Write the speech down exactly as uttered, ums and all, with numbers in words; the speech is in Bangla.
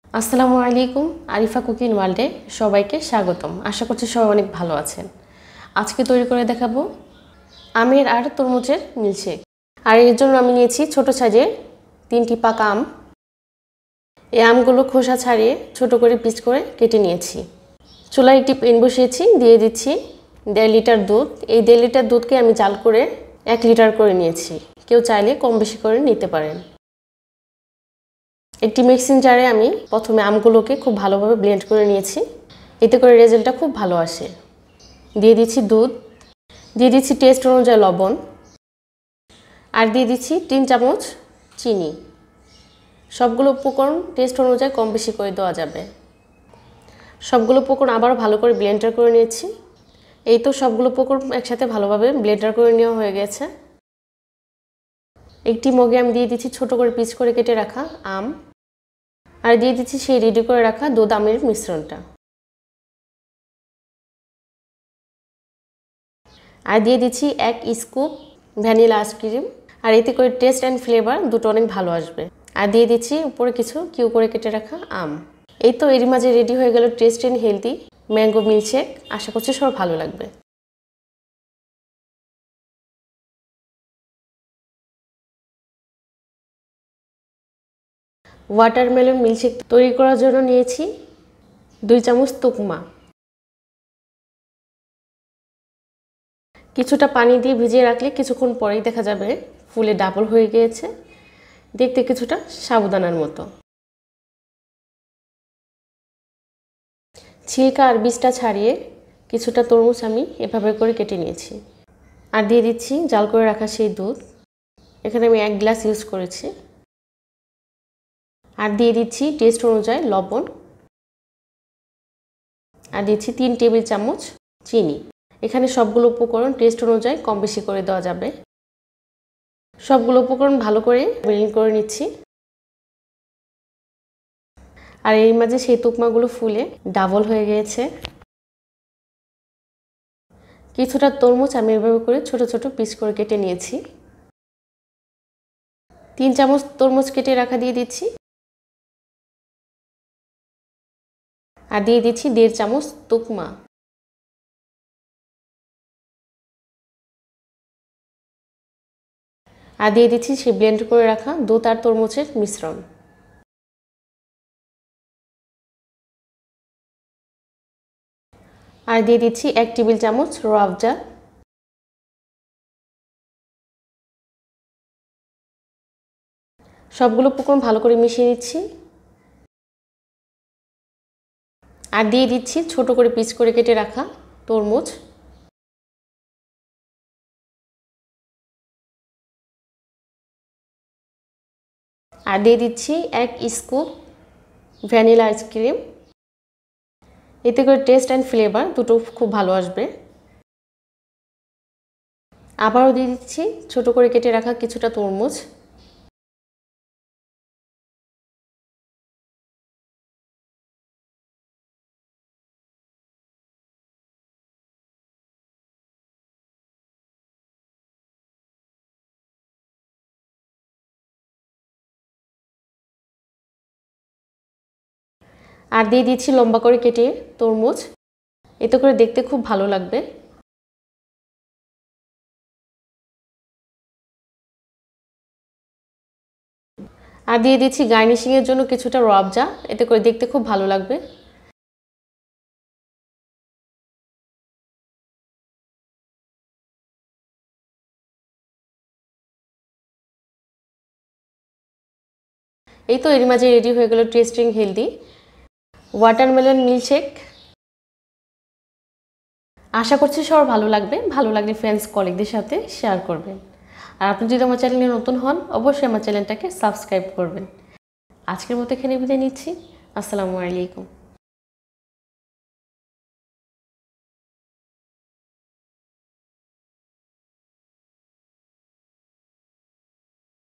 আসসালামু আলাইকুম আরিফা কুকিং ওয়ার্ল্ডে সবাইকে স্বাগতম। আশা করছি সবাই অনেক ভালো আছেন। আজকে তৈরি করে দেখাবো আমের আর তরমুজের মিল্কশেক। আর এর জন্য আমি নিয়েছি ছোট সাইজের তিনটি পাকা আম। এই আমগুলো খোসা ছাড়িয়ে ছোট করে পিস করে কেটে নিয়েছি। চুলায় একটি প্যান বসিয়েছি, দিয়ে দিচ্ছি দেড় লিটার দুধ। এই দেড় লিটার দুধকে আমি জাল করে এক লিটার করে নিয়েছি। কেউ চাইলে কম বেশি করে নিতে পারেন। একটি মিক্সিং জারে আমি প্রথমে আমগুলোকে খুব ভালোভাবে ব্লেন্ড করে নিয়েছি, এতে করে রেজাল্টটা খুব ভালো আসে। দিয়ে দিচ্ছি দুধ, দিয়ে দিচ্ছি টেস্ট অনুযায়ী লবণ, আর দিয়ে দিচ্ছি তিন চামচ চিনি। সবগুলো উপকরণ টেস্ট অনুযায়ী কম বেশি করে দেওয়া যাবে। সবগুলো উপকরণ আবারও ভালো করে ব্লেন্ডার করে নিয়েছি। এই তো সবগুলো উপকরণ একসাথে ভালোভাবে ব্লেন্ডার করে নেওয়া হয়ে গেছে। একটি মগে আমি দিয়ে দিচ্ছি ছোট করে পিস করে কেটে রাখা আম, আর দিয়ে দিচ্ছি সেই রেডি করে রাখা দুধ আমের মিশ্রণটা, আর দিয়ে দিচ্ছি এক স্কুপ ভ্যানিলা আইসক্রিম। আর এতে করে টেস্ট অ্যান্ড ফ্লেভার দুটো অনেক ভালো আসবে। আর দিয়ে দিচ্ছি উপরে কিছু কিউ করে কেটে রাখা আম। এই তো এরই মাঝে রেডি হয়ে গেল taste and healthy mango milkshake. আশা করছি সবার ভালো লাগবে। ওয়াটারমেলন মিল্কশেক তৈরি করার জন্য নিয়েছি দুই চামচ তুকমা। কিছুটা পানি দিয়ে ভিজিয়ে রাখলে কিছুক্ষণ পরেই দেখা যাবে ফুলে ডাবল হয়ে গিয়েছে, দেখতে কিছুটা সাবুদানার মতো। ছিলকা আর বীজটা ছাড়িয়ে কিছুটা তরমুজ আমি এভাবে করে কেটে নিয়েছি। আর দিয়ে দিচ্ছি জাল করে রাখা সেই দুধ। এখানে আমি এক গ্লাস ইউজ করেছি। আর দিয়ে দিচ্ছি টেস্ট অনুযায়ী লবণ, আর দিচ্ছি তিন টেবিল চামচ চিনি। এখানে সবগুলো উপকরণ টেস্ট অনুযায়ী কম বেশি করে দেওয়া যাবে। সবগুলো উপকরণ ভালো করে ব্লেন্ড করে নিচ্ছি। আর এর মাঝে সেই তুকমাগুলো ফুলে ডাবল হয়ে গিয়েছে। কিছুটা তরমুজ আমি এভাবে করে ছোট ছোট পিস করে কেটে নিয়েছি। তিন চামচ তরমুজ কেটে রাখা দিয়ে দিচ্ছি, আর দিয়ে দিচ্ছি দেড় চামচ তুকমা। আর দিয়ে দিচ্ছি সেই ব্লেন্ড করে রাখা দুধ আর তরমুজের মিশ্রণ। আর দিয়ে দিচ্ছি এক টেবিল চামচ রুয়াবজা। সবগুলো উপকরণ ভালো করে মিশিয়ে নিচ্ছি। আর দিয়ে দিচ্ছি ছোট করে পিস করে কেটে রাখা তরমুজ। আর দিয়ে দিচ্ছি এক স্কুপ ভ্যানিলা আইসক্রিম। এতে করে টেস্ট অ্যান্ড ফ্লেভার দুটো খুব ভালো আসবে। আবারও দিয়ে দিচ্ছি ছোট করে কেটে রাখা কিছুটা তরমুজ। আর দিয়ে দিচ্ছি লম্বা করে কেটে তরমুজ। এতে করে দেখতে খুব ভালো লাগবে। আর দিয়ে দিচ্ছি গার্নিশিং এর জন্য কিছুটা রুয়াবজা, এতে করে দেখতে খুব ভালো লাগবে। এই তো এর মাঝে রেডি হয়ে গেল টেস্টিং হেলদি ওয়াটারমেলন মিল্কশেক। আশা করছি সবার ভালো লাগবে। ভালো লাগলে ফ্রেন্ডস কলিগদের সাথে শেয়ার করবেন। আর আপনি যদি আমার চ্যানেলে নতুন হন অবশ্যই আমার চ্যানেলটাকে সাবস্ক্রাইব করবেন। আজকের মতো এখানে বিদায় নিচ্ছি। আসসালামু আলাইকুম।